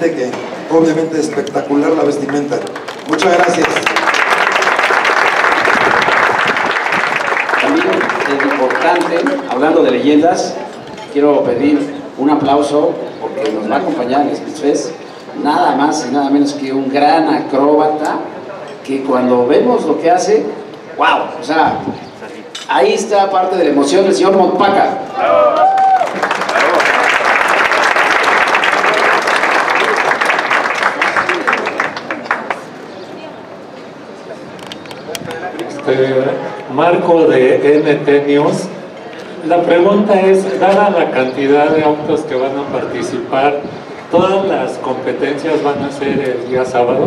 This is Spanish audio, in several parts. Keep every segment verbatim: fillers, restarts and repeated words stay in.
gente que obviamente es espectacular la vestimenta. Muchas gracias. También es importante, hablando de leyendas, quiero pedir un aplauso porque nos va a acompañar en Speed Fest nada más y nada menos que un gran acróbata que cuando vemos lo que hace, wow, o sea, ahí está parte de la emoción del señor Montpaca. Este, Marco de N T News. La pregunta es, dada la cantidad de autos que van a participar, ¿todas las competencias van a ser el día sábado?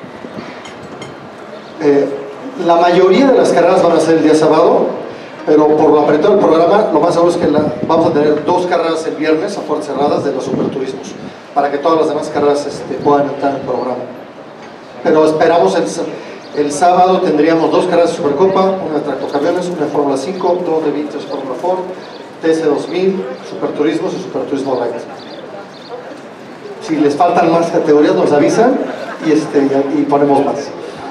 Eh, la mayoría de las carreras van a ser el día sábado, pero por lo apretado del programa, lo más seguro es que la, vamos a tener dos carreras el viernes a puertas cerradas de los superturismos, para que todas las demás carreras este, puedan entrar en el programa. Pero esperamos el, el sábado tendríamos dos carreras de Supercopa, una de tractocamiones, una de Fórmula cinco, dos de Vintage Fórmula Ford, T C dos mil, Superturismos y Superturismo Light. Si les faltan más categorías nos avisan y, este, y ponemos más.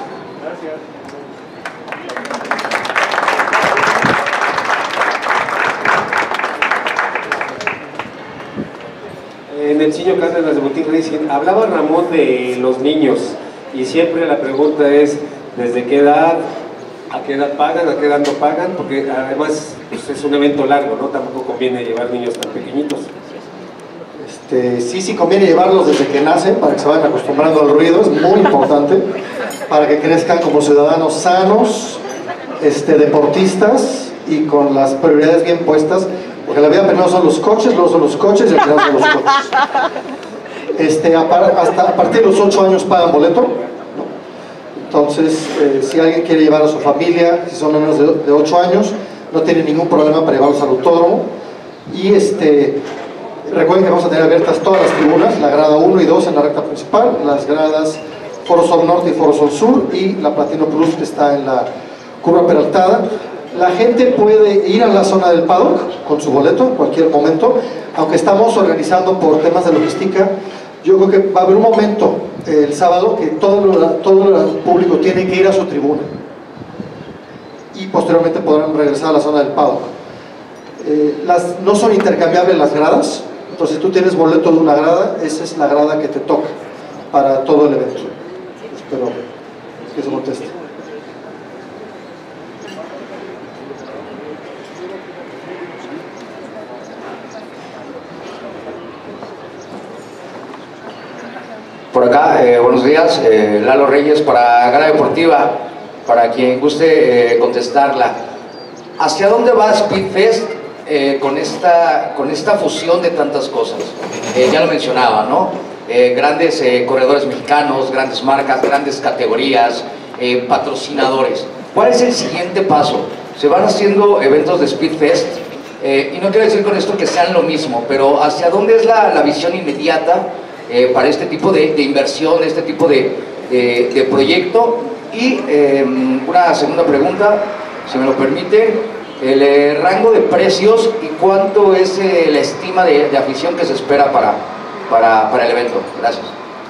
En el Ciño Cárdenas de Boutique Racing hablaba Ramón de los niños y siempre la pregunta es ¿desde qué edad, a qué edad pagan, a qué edad no pagan? Porque además pues, es un evento largo, ¿no? Tampoco conviene llevar niños tan pequeñitos. Este, sí, sí conviene llevarlos desde que nacen para que se vayan acostumbrando al ruido, es muy importante para que crezcan como ciudadanos sanos, este, deportistas y con las prioridades bien puestas. Porque la vida primero son los coches, luego son los coches y al final son los coches. Este, a par, hasta a partir de los ocho años pagan boleto, ¿no? Entonces, eh, si alguien quiere llevar a su familia, si son menos de, de ocho años, no tiene ningún problema para llevarlos al autódromo. Y este, recuerden que vamos a tener abiertas todas las tribunas, la grada uno y dos en la recta principal, las gradas Foro Sol Norte y Foro Sol Sur y la Platino Plus que está en la curva peraltada. La gente puede ir a la zona del paddock con su boleto en cualquier momento, aunque estamos organizando por temas de logística. Yo creo que va a haber un momento eh, el sábado que todo, lo, todo el público tiene que ir a su tribuna y posteriormente podrán regresar a la zona del paddock. Eh, las, no son intercambiables las gradas, entonces si tú tienes boleto de una grada, esa es la grada que te toca para todo el evento. Espero que se conteste. Por acá, eh, buenos días, eh, Lalo Reyes para Gala Deportiva, para quien guste eh, contestarla. ¿Hacia dónde va Speed Fest eh, con, esta, con esta fusión de tantas cosas? Eh, ya lo mencionaba, ¿no? Eh, grandes eh, corredores mexicanos, grandes marcas, grandes categorías, eh, patrocinadores. ¿Cuál es el siguiente paso? Se van haciendo eventos de Speed Fest eh, y no quiero decir con esto que sean lo mismo, pero ¿hacia dónde es la, la visión inmediata Eh, para este tipo de, de inversión, este tipo de, de, de proyecto? Y eh, una segunda pregunta, si me lo permite, el eh, rango de precios y cuánto es eh, la estima de, de afición que se espera para, para, para el evento. Gracias.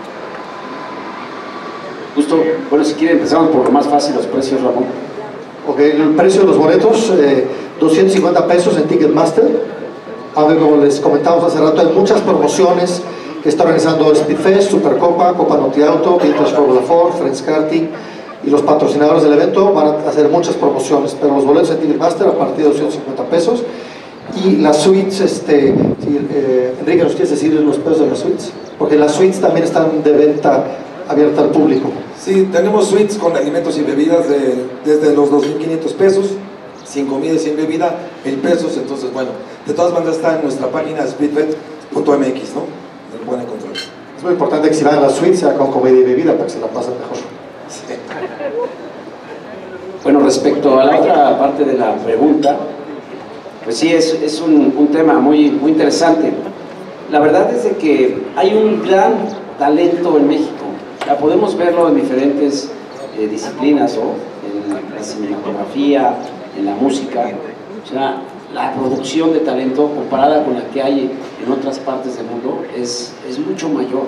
Justo, bueno, si quieren empezamos por lo más fácil, los precios, Ramón. Ok, el precio de los boletos, eh, doscientos cincuenta pesos en Ticketmaster. A ver, como les comentamos hace rato, hay muchas promociones que está organizando Speed Fest, Supercopa, Copa Noti Auto, Vintage Fórmula Ford, Friends Karting, y los patrocinadores del evento van a hacer muchas promociones, pero los boletos en Ticketmaster a partir de doscientos cincuenta pesos, y las suites, este, sí, eh, Enrique, ¿nos quieres decir los precios de las suites? Porque las suites también están de venta abierta al público. Sí, tenemos suites con alimentos y bebidas de, desde los dos mil quinientos pesos, sin comida y sin bebida, mil pesos. Entonces, bueno, de todas maneras está en nuestra página speedfest punto m x, ¿no? Lo pueden encontrar. Es muy importante que si van a la suite sea con comida y bebida para que se la pasen mejor. Sí. Bueno, respecto a la otra parte de la pregunta, pues sí, es, es un, un tema muy, muy interesante. La verdad es de que hay un gran talento en México. Ya podemos verlo en diferentes eh, disciplinas, ¿no? En la cinematografía, en la música. O sea, la producción de talento comparada con la que hay en otras partes del mundo es, es mucho mayor.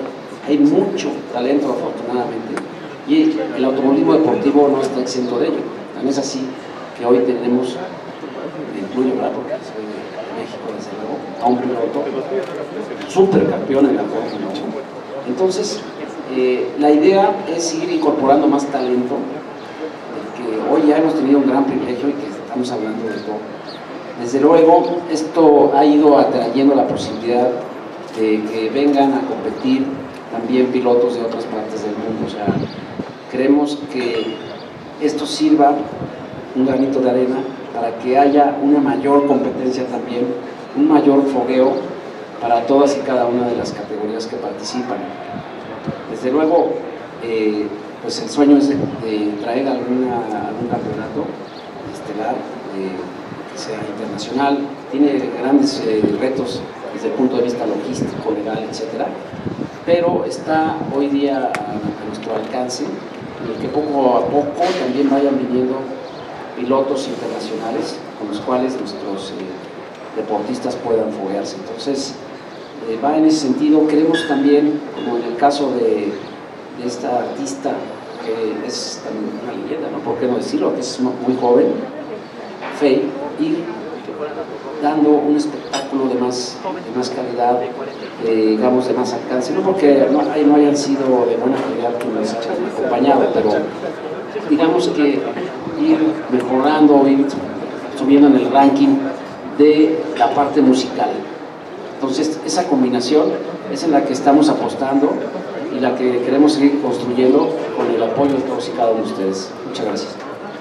hay mucho talento afortunadamente, y el automovilismo deportivo no está exento de ello. Tan es así que hoy tenemos, me incluyo, ¿verdad?, porque soy de México desde luego, a un piloto supercampeón en la Fórmula uno. Entonces, eh, la idea es seguir incorporando más talento, que hoy ya hemos tenido un gran privilegio y que estamos hablando de todo. Desde luego, esto ha ido atrayendo la posibilidad de que vengan a competir también pilotos de otras partes del mundo. O sea, creemos que esto sirva un granito de arena para que haya una mayor competencia también, un mayor fogueo para todas y cada una de las categorías que participan. Desde luego, eh, pues el sueño es de, de traer alguna, algún campeonato estelar, eh, que sea internacional. Tiene grandes eh, retos desde el punto de vista logístico, legal, etcétera, pero está hoy día a, a nuestro alcance, en el que poco a poco también vayan viniendo pilotos internacionales con los cuales nuestros eh, deportistas puedan foguearse. Entonces, eh, va en ese sentido. Queremos también, como en el caso de, de esta artista, que es también una leyenda, ¿no?, por qué no decirlo, que es muy joven, Faye, ir dando un espectáculo de más, de más calidad, eh, digamos, de más alcance, no porque no, no hayan sido de buena calidad que nos hayan acompañado, pero digamos que ir mejorando, ir subiendo en el ranking de la parte musical. Entonces, esa combinación es en la que estamos apostando y la que queremos seguir construyendo con el apoyo de todos y cada uno de ustedes. Muchas gracias.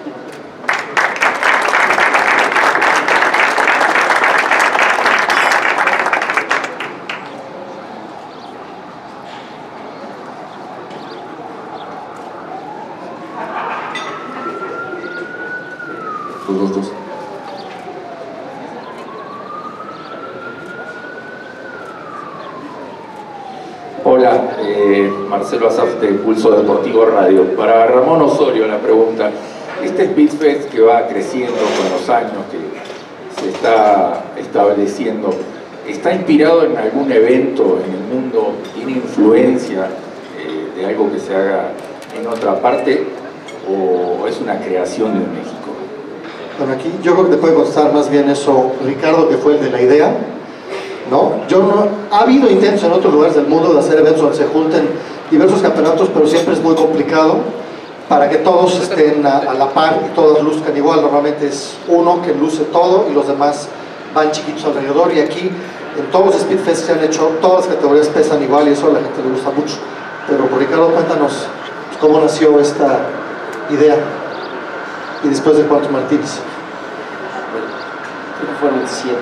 Los dos. Hola, eh, Marcelo Azaf de Pulso Deportivo Radio. Para Ramón Osorio la pregunta: este Speedfest que va creciendo con los años, que se está estableciendo, ¿está inspirado en algún evento en el mundo? ¿Tiene influencia eh, de algo que se haga en otra parte o es una creación de México? Bueno, aquí yo creo que te puede contestar más bien eso Ricardo, que fue el de la idea, ¿no? Yo no, ha habido intentos en otros lugares del mundo de hacer eventos donde se junten diversos campeonatos, pero siempre es muy complicado para que todos estén a, a la par y todos luzcan igual. Normalmente es uno que luce todo y los demás van chiquitos alrededor, y aquí en todos los Speedfest se han hecho, todas las categorías pesan igual y eso a la gente le gusta mucho. Pero por Ricardo, cuéntanos cómo nació esta idea y después de cuántos Martínez. Creo que fueron siete.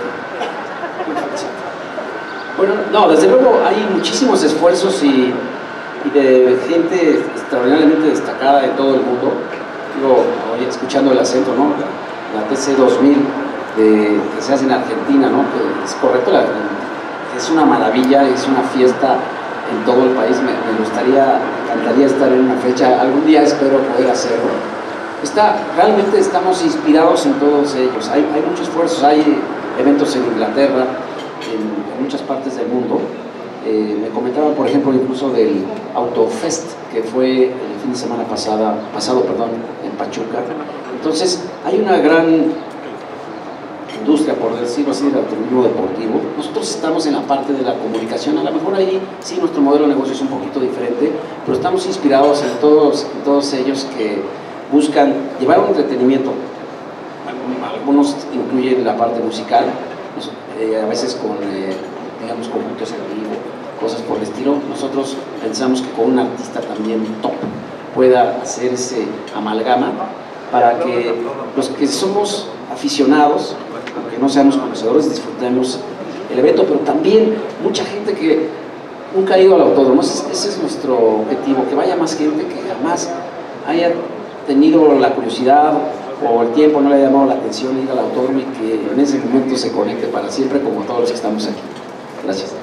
Bueno, no, desde luego hay muchísimos esfuerzos y, y de gente extraordinariamente destacada de todo el mundo. Digo, hoy escuchando el acento, ¿no?, la, la T C dos mil de, que se hace en Argentina, ¿no?, que es correcto, la, es una maravilla, es una fiesta en todo el país. Me, me gustaría, me encantaría estar en una fecha, algún día espero poder hacerlo. Está, realmente estamos inspirados en todos ellos. Hay, hay muchos esfuerzos, hay eventos en Inglaterra, en, en muchas partes del mundo. Eh, me comentaban, por ejemplo, incluso del Autofest, que fue el fin de semana pasada, pasado perdón, en Pachuca. Entonces, hay una gran industria, por decirlo así, del automovilismo deportivo. Nosotros estamos en la parte de la comunicación. A lo mejor ahí sí nuestro modelo de negocio es un poquito diferente, pero estamos inspirados en todos, en todos ellos que buscan llevar un entretenimiento. Algunos incluyen la parte musical, eh, a veces con, eh, digamos, conjuntos en vivo, cosas por el estilo. Nosotros pensamos que con un artista también top pueda hacer ese amalgama para que los que somos aficionados, aunque no seamos conocedores, disfrutemos el evento, pero también mucha gente que nunca ha ido al autódromo. Ese, ese es nuestro objetivo, que vaya más gente que jamás haya tenido la curiosidad o el tiempo no le ha llamado la atención ir al autódromo, y que en ese momento se conecte para siempre, como todos los que estamos aquí. Gracias.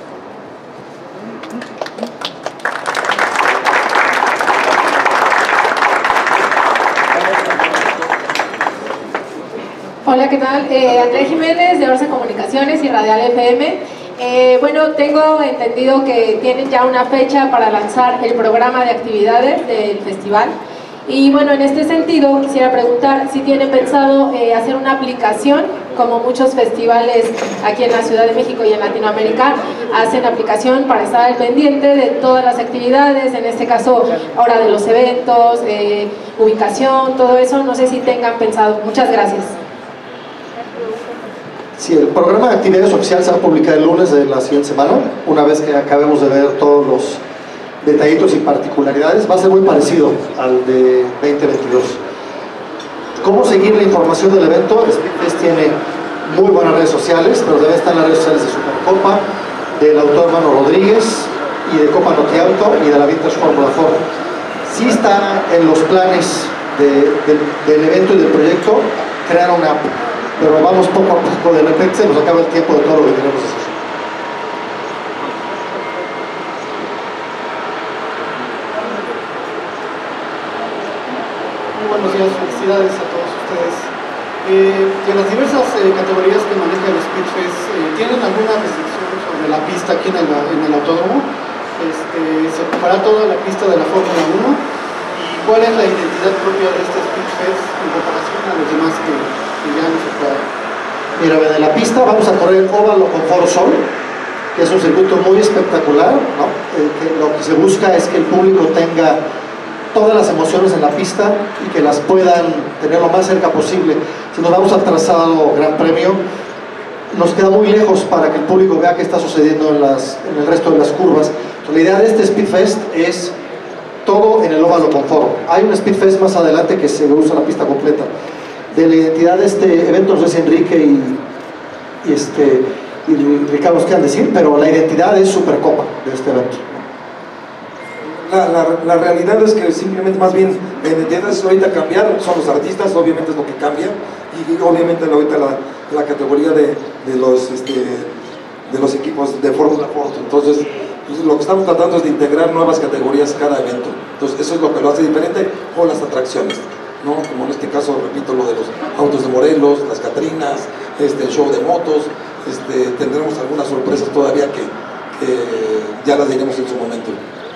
Hola, ¿qué tal? Eh, André Jiménez de Orsa Comunicaciones y Radial F M. Eh, bueno, tengo entendido que tienen ya una fecha para lanzar el programa de actividades del festival. Y bueno, en este sentido quisiera preguntar si tienen pensado eh, hacer una aplicación, como muchos festivales aquí en la Ciudad de México y en Latinoamérica hacen aplicación para estar al pendiente de todas las actividades, en este caso hora de los eventos, eh, ubicación, todo eso. No sé si tengan pensado. Muchas gracias. Sí, el programa de actividades oficial se va a publicar el lunes de la siguiente semana, una vez que acabemos de ver todos los detallitos y particularidades. Va a ser muy parecido al de veinte veintidós. ¿Cómo seguir la información del evento? Speedfest tiene muy buenas redes sociales, pero debe estar en las redes sociales de Supercopa, del autor Mano Rodríguez y de Copa Notiauto y de la Vintage Fórmula Ford. Sí está en los planes de, de, del evento y del proyecto crear una app, pero vamos poco a poco, de repente se nos acaba el tiempo de todo lo que queremos hacer. Buenos días, felicidades a todos ustedes. Eh, de las diversas eh, categorías que maneja el Speedfest, eh, ¿tienen alguna restricción sobre la pista aquí en el, en el autódromo? Este, ¿Se ocupará toda la pista de la Fórmula uno? ¿Y cuál es la identidad propia de este Speedfest en comparación a los demás que, que ya nos ocuparon? Mira, de la pista vamos a correr el óvalo con Foro Sol, que es un circuito muy espectacular, ¿no? Eh, que lo que se busca es que el público tenga todas las emociones en la pista y que las puedan tener lo más cerca posible. Si nos vamos al trazado Gran Premio, nos queda muy lejos para que el público vea qué está sucediendo en, las, en el resto de las curvas. Entonces, la idea de este Speedfest es todo en el óvalo con Foro. Hay un Speedfest más adelante que se usa la pista completa. De la identidad de este evento, no sé si Enrique y, y, este, y Ricardo nos quieran decir, pero la identidad es Supercopa de este evento. La, la, la realidad es que simplemente más bien la identidad es ahorita cambiar, son los artistas, obviamente es lo que cambia, y, y obviamente ahorita la, la categoría de, de, los, este, de los equipos de Fórmula Ford. Entonces pues, lo que estamos tratando es de integrar nuevas categorías cada evento. Entonces eso es lo que lo hace diferente, o las atracciones, ¿no? Como en este caso, repito, lo de los autos de Morelos, las Catrinas, este, el show de motos. Este, tendremos algunas sorpresas todavía que, que ya las diremos en su momento.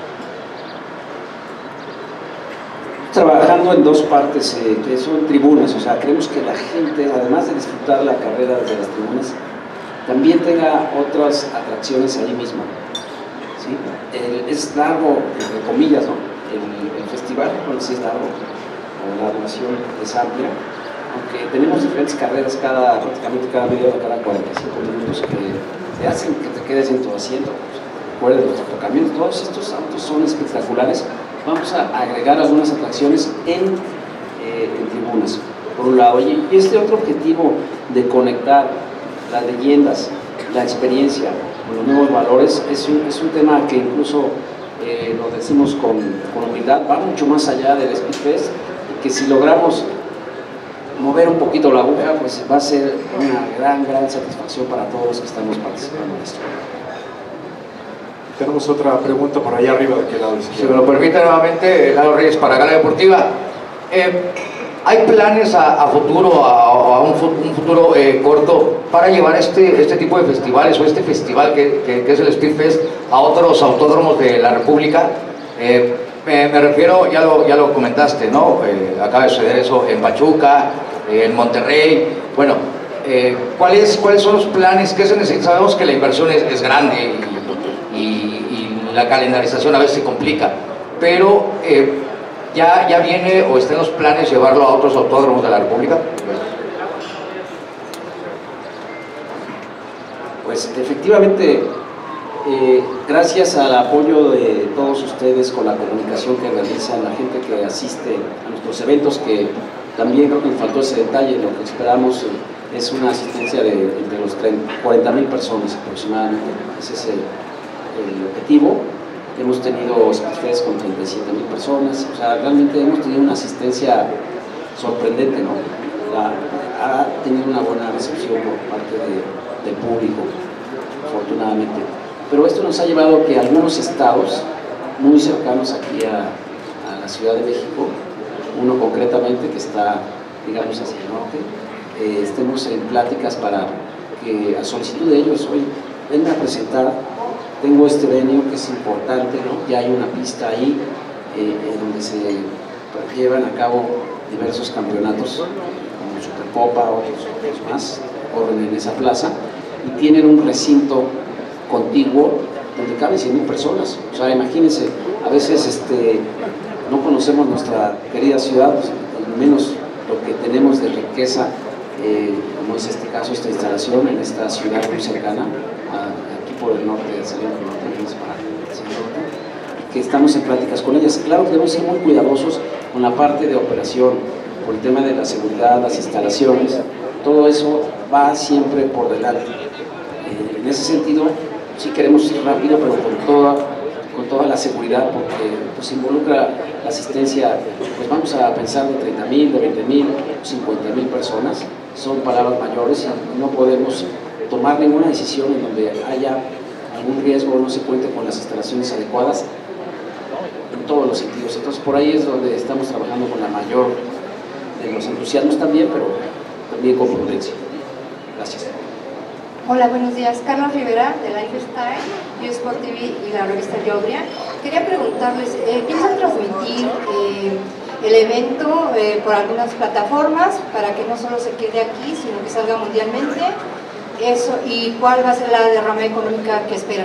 Trabajando en dos partes, eh, que son tribunas, o sea, queremos que la gente, además de disfrutar la carrera desde las tribunas, también tenga otras atracciones ahí mismo, ¿sí? El, es largo, entre comillas, ¿no? El, el festival, bueno, sí es largo, la duración es amplia, aunque tenemos diferentes carreras cada, prácticamente cada media hora, cada cuarenta y cinco minutos, que te hacen que te quedes en tu asiento. Pues, recuerden, los tractocamiones, todos estos autos son espectaculares. Vamos a agregar algunas atracciones en, eh, en tribunas, por un lado, y este otro objetivo de conectar las leyendas, la experiencia con los nuevos valores, es un, es un tema que incluso eh, lo decimos con, con humildad, va mucho más allá del Speedfest, y que si logramos mover un poquito la aguja, pues va a ser una gran, gran satisfacción para todos los que estamos participando en esto. Tenemos otra pregunta por allá arriba, de aquel lado. Si me lo permite nuevamente, Lalo Reyes para Gala Deportiva. Eh, ¿Hay planes a, a futuro, a, a un, un futuro eh, corto, para llevar este, este tipo de festivales o este festival que, que, que es el Speedfest a otros autódromos de la República? Eh, me, me refiero, ya lo, ya lo comentaste, ¿no? Eh, acaba de suceder eso en Pachuca, eh, en Monterrey. Bueno, eh, ¿cuáles, ¿cuáles son los planes? ¿Qué se necesita? Sabemos que la inversión es, es grande y, y, y la calendarización a veces se complica, pero eh, ¿ya, ¿ya viene o está en los planes llevarlo a otros autódromos de la República? Pues efectivamente, eh, gracias al apoyo de todos ustedes con la comunicación que realizan, la gente que asiste a nuestros eventos, que también creo que nos faltó ese detalle, lo que esperamos eh, es una asistencia de entre los cuarenta mil personas aproximadamente, ese es el, el objetivo. Hemos tenido Speedfest con treinta y siete mil personas, o sea, realmente hemos tenido una asistencia sorprendente, ¿no? La, ha tenido una buena recepción por parte de, del público, afortunadamente. Pero esto nos ha llevado a que algunos estados muy cercanos aquí a, a la Ciudad de México, uno concretamente que está, digamos, hacia el norte, eh, estemos en pláticas para que, a solicitud de ellos, hoy venme a presentar, tengo este venue que es importante, ¿no? Ya hay una pista ahí eh, en donde se llevan a cabo diversos campeonatos, como Supercopa, otros, otros más, corren en esa plaza, y tienen un recinto contiguo donde caben cien mil personas. O sea, imagínense, a veces este, no conocemos nuestra querida ciudad, pues, al menos lo que tenemos de riqueza, eh, como es este caso, esta instalación en esta ciudad muy cercana, a, aquí por el norte de Salina del Norte, para hacia el norte, que estamos en pláticas con ellas. Claro que debemos ser muy cuidadosos con la parte de operación, por el tema de la seguridad, las instalaciones, todo eso va siempre por delante. Eh, en ese sentido, sí queremos ir rápido, pero con toda, con toda la seguridad, porque pues, involucra la asistencia, pues vamos a pensar de treinta mil, de veinte mil, cincuenta mil personas, son palabras mayores y no podemos tomar ninguna decisión en donde haya algún riesgo o no se cuente con las instalaciones adecuadas en todos los sentidos. Entonces por ahí es donde estamos trabajando con la mayor de los entusiasmos también, pero también con prudencia. Gracias. Hola, buenos días. Carla Rivera, de Lifestyle, YouSport T V y la revista Yobria. Quería preguntarles, eh, ¿piensan transmitir eh, el evento eh, por algunas plataformas para que no solo se quede aquí, sino que salga mundialmente? Eso, ¿y cuál va a ser la derrama económica que esperan?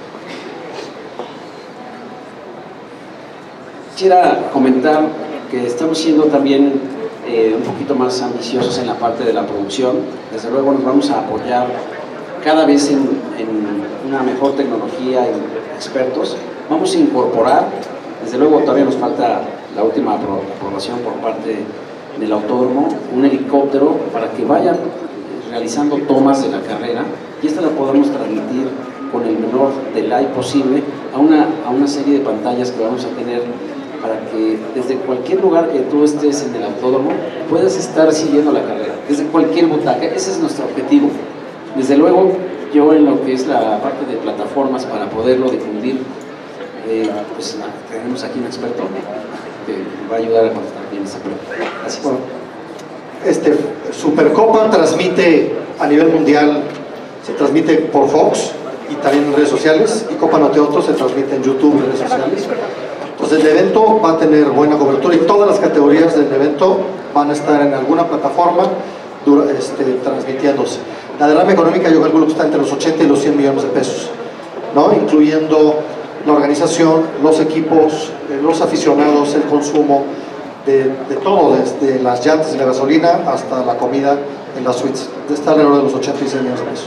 Quisiera comentar que estamos siendo también eh, un poquito más ambiciosos en la parte de la producción. Desde luego nos vamos a apoyar cada vez en, en una mejor tecnología y expertos. Vamos a incorporar, desde luego todavía nos falta la última aprobación por parte del autódromo, un helicóptero para que vayan realizando tomas de la carrera, y esta la podemos transmitir con el menor delay posible a una, a una serie de pantallas que vamos a tener para que desde cualquier lugar que tú estés en el autódromo puedas estar siguiendo la carrera, desde cualquier butaca. Ese es nuestro objetivo. Desde luego, yo en lo que es la parte de plataformas para poderlo difundir, eh, pues nada, tenemos aquí un experto que va a ayudar a contestar bien esa pregunta. Gracias. Bueno, este, Supercopa transmite a nivel mundial, se transmite por Fox y también en redes sociales, y Copa Note Otto se transmite en YouTube y redes sociales. Entonces el evento va a tener buena cobertura y todas las categorías del evento van a estar en alguna plataforma este, transmitiéndose. La derrama económica yo calculo que está entre los ochenta y los cien millones de pesos, ¿no? Incluyendo la organización, los equipos, los aficionados, el consumo, de, de todo, desde las llantas y la gasolina hasta la comida en las suites. Está alrededor de los ochenta y cien millones de pesos.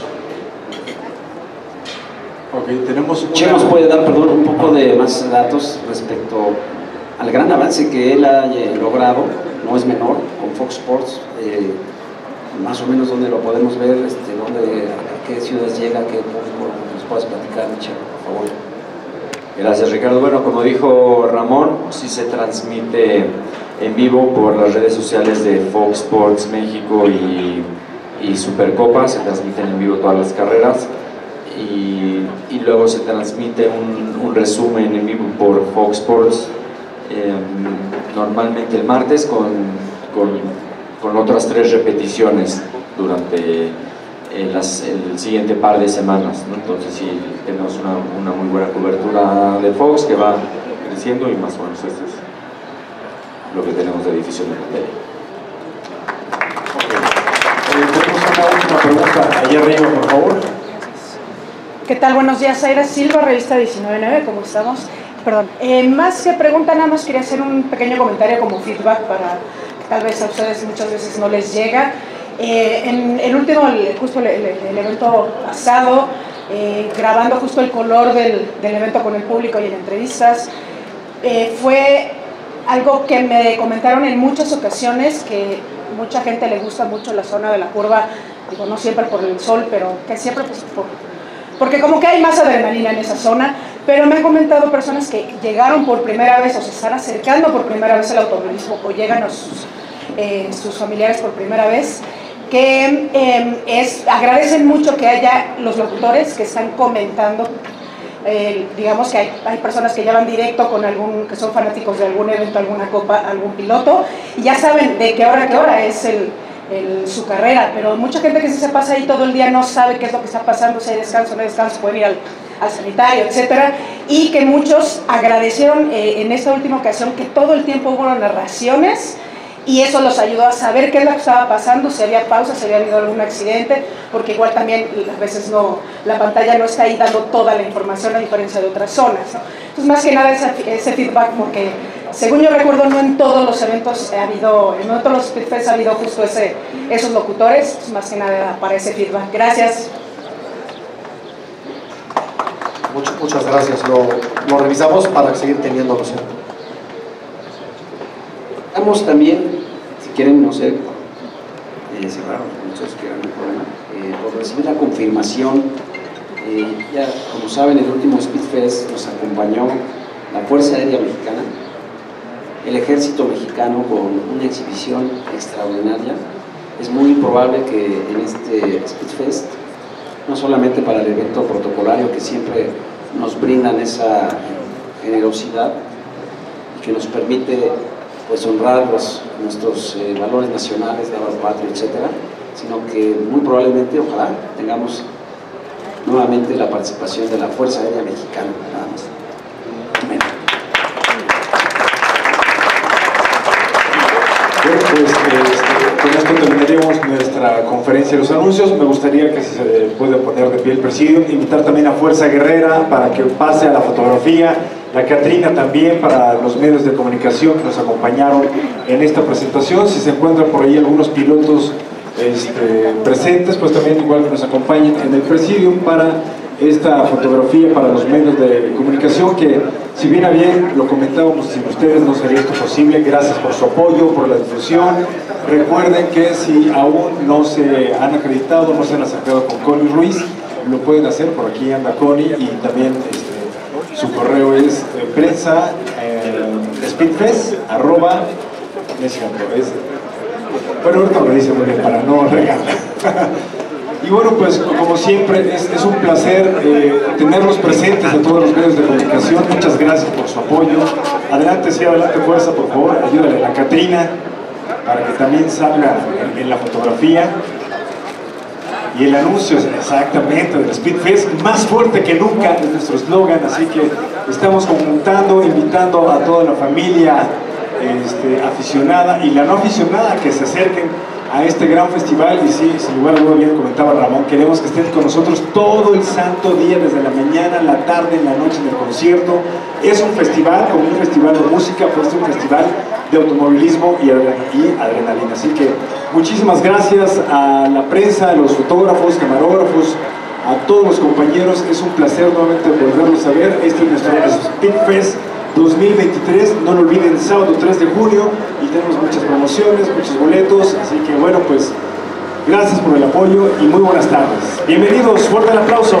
Ok, tenemos una... Che nos puede dar, perdón, un poco de más datos respecto al gran avance que él ha logrado, no es menor, con Fox Sports, eh, más o menos dónde lo podemos ver, este, dónde, a qué ciudades llega, qué público, nos puedes platicar, Michel, por favor. Gracias, Ricardo. Bueno, como dijo Ramón, sí se transmite en vivo por las redes sociales de Fox Sports México y, y Supercopa, se transmiten en vivo todas las carreras. Y, y luego se transmite un, un resumen en vivo por Fox Sports, eh, normalmente el martes con, con, con otras tres repeticiones durante eh, las, el siguiente par de semanas, ¿no? Entonces sí, tenemos una, una muy buena cobertura de Fox que va creciendo, y más o menos esto es lo que tenemos de difusión de la tele. Okay. Eh, tenemos una última pregunta, allá arriba, por favor. ¿Qué tal? Buenos días, Zaira Silva, revista diecinueve nueve, ¿cómo estamos? Perdón, eh, más que pregunta, nada más quería hacer un pequeño comentario como feedback para que tal vez a ustedes muchas veces no les llega. Eh, en el último, el, justo el, el, el evento pasado, eh, grabando justo el color del, del evento con el público y en entrevistas, eh, fue algo que me comentaron en muchas ocasiones, que mucha gente le gusta mucho la zona de la curva, digo, no siempre por el sol, pero que siempre pues por... porque como que hay más adrenalina en esa zona, pero me han comentado personas que llegaron por primera vez o se están acercando por primera vez al automovilismo o llegan a sus, eh, sus familiares por primera vez, que eh, es, agradecen mucho que haya los locutores que están comentando, eh, digamos que hay, hay personas que ya van directo con algún, que son fanáticos de algún evento, alguna copa, algún piloto, y ya saben de qué hora a qué hora es el, el, su carrera, pero mucha gente que se pasa ahí todo el día no sabe qué es lo que está pasando, si hay descanso, no hay descanso, pueden ir al, al sanitario, etcétera, y que muchos agradecieron eh, en esta última ocasión que todo el tiempo hubo narraciones, y eso los ayudó a saber qué es lo que estaba pasando, si había pausas, si había habido algún accidente, porque igual también a veces no, la pantalla no está ahí dando toda la información a diferencia de otras zonas, ¿no? Entonces más que nada ese, ese feedback, porque según yo recuerdo no en todos los eventos ha habido, no en todos los Speedfest ha habido justo ese, esos locutores, pues más que nada para ese feedback. Gracias. Muchas, muchas gracias, lo, lo revisamos para seguir teniéndolo siempre. Vamos también, si quieren, no sé, eh, cerrar, muchos quieran, no hay problema, eh, por recibir la confirmación. Eh, ya, como saben, el último Speedfest nos acompañó la Fuerza Aérea Mexicana, el Ejército Mexicano con una exhibición extraordinaria. Es muy probable que en este Speedfest, no solamente para el evento protocolario que siempre nos brindan esa generosidad y que nos permite pues honrar los, nuestros eh, valores nacionales, la patria, etcétera, sino que muy probablemente, ojalá, tengamos nuevamente la participación de la Fuerza Aérea Mexicana, nada más. Amén. Bueno, pues este, con esto terminaríamos nuestra conferencia de los anuncios. Me gustaría que se pueda poner de pie el presidio, invitar también a Fuerza Guerrera para que pase a la fotografía, la Catrina también para los medios de comunicación que nos acompañaron en esta presentación. Si se encuentran por ahí algunos pilotos este, presentes, pues también igual que nos acompañen en el presidio para esta fotografía para los medios de comunicación, que si bien a bien lo comentábamos, sin ustedes no sería esto posible. Gracias por su apoyo, por la difusión. Recuerden que si aún no se han acreditado, no se han acercado con Connie Ruiz, lo pueden hacer, por aquí anda Connie, y también este, su correo es eh, prensa eh, speedfest arroba es, bueno, ahorita me dice muy bien para no regarla. Y bueno, pues como siempre es, es un placer eh, tenerlos presentes a todos los medios de comunicación. Muchas gracias por su apoyo. Adelante, sí, adelante, Fuerza, por favor, ayúdale a la Catrina para que también salga en, en la fotografía. Y el anuncio es exactamente del Speedfest, más fuerte que nunca, es nuestro eslogan, así que estamos conjuntando, invitando a toda la familia este, aficionada y la no aficionada que se acerquen a este gran festival. Y sí, sin lugar a duda, bien comentaba Ramón, queremos que estén con nosotros todo el santo día, desde la mañana, la tarde, en la noche, en el concierto. Es un festival, como un festival de música, pues es un festival de automovilismo y adrenalina. Así que muchísimas gracias a la prensa, a los fotógrafos, camarógrafos, a todos los compañeros. Es un placer nuevamente volverlos a ver. Este es nuestro Speedfest dos mil veintitrés, no lo olviden, sábado tres de junio, y tenemos muchas promociones, muchos boletos, así que bueno, pues gracias por el apoyo y muy buenas tardes. Bienvenidos, fuerte el aplauso.